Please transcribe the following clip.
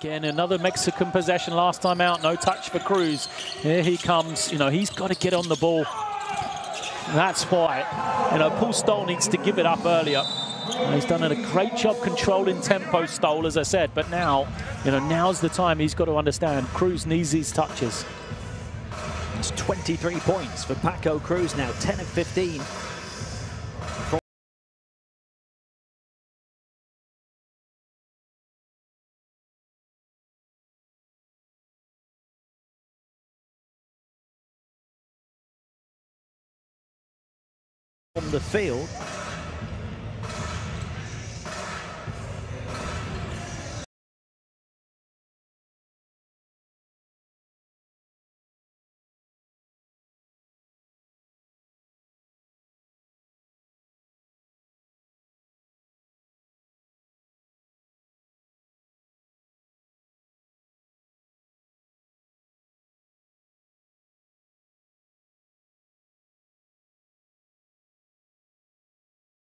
Again, another Mexican possession last time out. No touch for Cruz. Here he comes. You know, he's got to get on the ball. That's why, you know, Paul Stoll needs to give it up earlier. He's done a great job controlling tempo, Stoll, as I said. But now, you know, now's the time he's got to understand. Cruz needs these touches. It's 23 points for Paco Cruz now, 10 of 15. From the field.